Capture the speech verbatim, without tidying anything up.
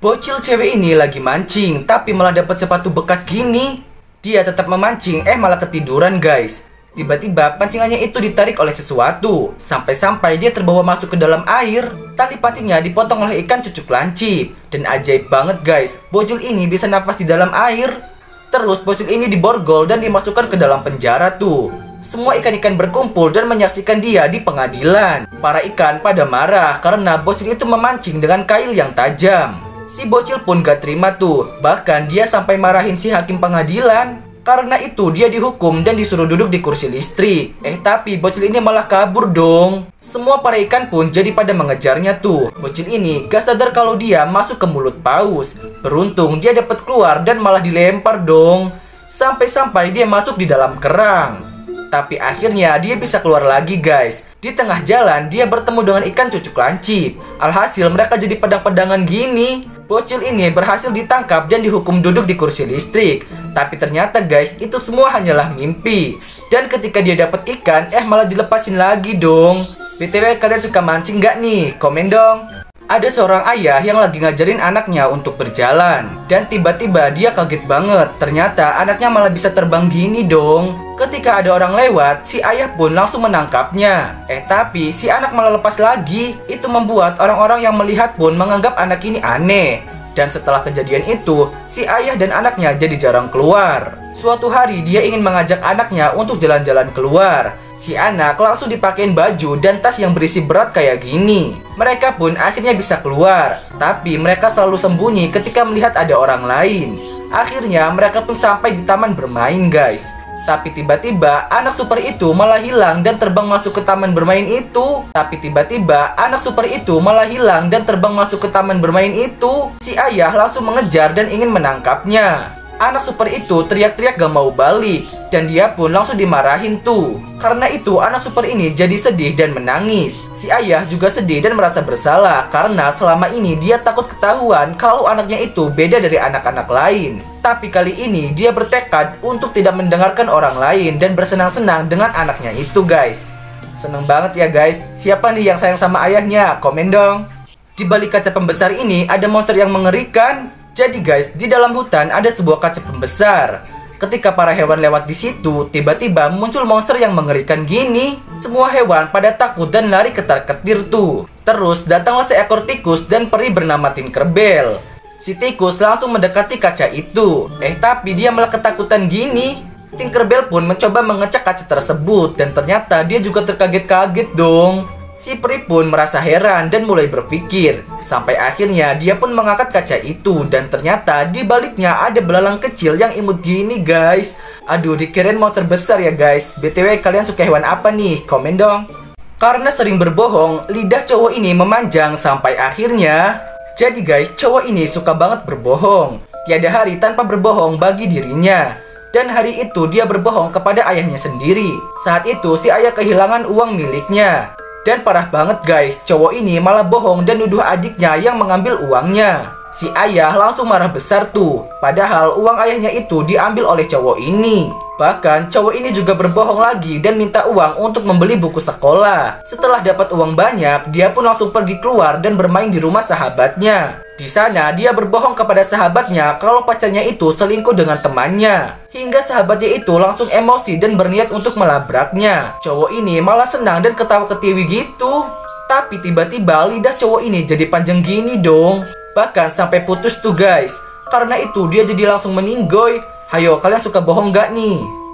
Bocil cewek ini lagi mancing, tapi malah dapat sepatu bekas gini. Dia tetap memancing, eh malah ketiduran guys. Tiba-tiba pancingannya itu ditarik oleh sesuatu, sampai-sampai dia terbawa masuk ke dalam air. Tali pancingnya dipotong oleh ikan cucuk lancip. Dan ajaib banget guys, bocil ini bisa nafas di dalam air. Terus bocil ini diborgol dan dimasukkan ke dalam penjara tuh. Semua ikan-ikan berkumpul dan menyaksikan dia di pengadilan. Para ikan pada marah karena bocil itu memancing dengan kail yang tajam. Si bocil pun gak terima tuh. Bahkan dia sampai marahin si hakim pengadilan. Karena itu dia dihukum dan disuruh duduk di kursi listrik. Eh tapi bocil ini malah kabur dong. Semua para ikan pun jadi pada mengejarnya tuh. Bocil ini gak sadar kalau dia masuk ke mulut paus. Beruntung dia dapat keluar dan malah dilempar dong. Sampai-sampai dia masuk di dalam kerang. Tapi akhirnya dia bisa keluar lagi guys. Di tengah jalan dia bertemu dengan ikan cucuk lancip. Alhasil mereka jadi pedang-pedangan gini. Bocil ini berhasil ditangkap dan dihukum duduk di kursi listrik. Tapi ternyata guys, itu semua hanyalah mimpi. Dan ketika dia dapat ikan, eh malah dilepasin lagi dong. B T W kalian suka mancing gak nih? Komen dong. Ada seorang ayah yang lagi ngajarin anaknya untuk berjalan. Dan tiba-tiba dia kaget banget. Ternyata anaknya malah bisa terbang gini dong. Ketika ada orang lewat, si ayah pun langsung menangkapnya. Eh tapi si anak malah lepas lagi. Itu membuat orang-orang yang melihat pun menganggap anak ini aneh. Dan setelah kejadian itu, si ayah dan anaknya jadi jarang keluar. Suatu hari dia ingin mengajak anaknya untuk jalan-jalan keluar. Si anak langsung dipakein baju dan tas yang berisi berat kayak gini. Mereka pun akhirnya bisa keluar. Tapi mereka selalu sembunyi ketika melihat ada orang lain. Akhirnya mereka pun sampai di taman bermain guys. Tapi tiba-tiba anak super itu malah hilang dan terbang masuk ke taman bermain itu. Tapi tiba-tiba anak super itu malah hilang dan terbang masuk ke taman bermain itu. Si ayah langsung mengejar dan ingin menangkapnya. Anak super itu teriak-teriak gak mau balik. Dan dia pun langsung dimarahin tuh. Karena itu anak super ini jadi sedih dan menangis. Si ayah juga sedih dan merasa bersalah. Karena selama ini dia takut ketahuan kalau anaknya itu beda dari anak-anak lain. Tapi kali ini dia bertekad untuk tidak mendengarkan orang lain dan bersenang-senang dengan anaknya itu guys. Seneng banget ya guys. Siapa nih yang sayang sama ayahnya? Komen dong. Di balik kaca pembesar ini ada monster yang mengerikan. Jadi guys, di dalam hutan ada sebuah kaca pembesar. Ketika para hewan lewat di situ, tiba-tiba muncul monster yang mengerikan gini. Semua hewan pada takut dan lari ketar-ketir tuh. Terus datanglah seekor tikus dan peri bernama Tinkerbell. Si tikus langsung mendekati kaca itu. Eh tapi dia malah ketakutan gini. Tinkerbell pun mencoba mengecek kaca tersebut. Dan ternyata dia juga terkaget-kaget dong. Si peri pun merasa heran dan mulai berpikir. Sampai akhirnya dia pun mengangkat kaca itu. Dan ternyata di baliknya ada belalang kecil yang imut gini guys. Aduh, dikirain monster besar ya guys. B T W kalian suka hewan apa nih? Komen dong. Karena sering berbohong, lidah cowok ini memanjang sampai akhirnya. Jadi guys, cowok ini suka banget berbohong. Tiada hari tanpa berbohong bagi dirinya. Dan hari itu dia berbohong kepada ayahnya sendiri. Saat itu si ayah kehilangan uang miliknya. Dan parah banget guys, cowok ini malah bohong dan nuduh adiknya yang mengambil uangnya. Si ayah langsung marah besar tuh. Padahal uang ayahnya itu diambil oleh cowok ini. Bahkan cowok ini juga berbohong lagi dan minta uang untuk membeli buku sekolah. Setelah dapat uang banyak, dia pun langsung pergi keluar dan bermain di rumah sahabatnya. Di sana dia berbohong kepada sahabatnya kalau pacarnya itu selingkuh dengan temannya. Hingga sahabatnya itu langsung emosi dan berniat untuk melabraknya. Cowok ini malah senang dan ketawa-ketiwi gitu. Tapi tiba-tiba lidah cowok ini jadi panjang gini dong. Bahkan sampai putus tuh guys. Karena itu dia jadi langsung meninggoy. Hayo kalian suka bohong gak nih?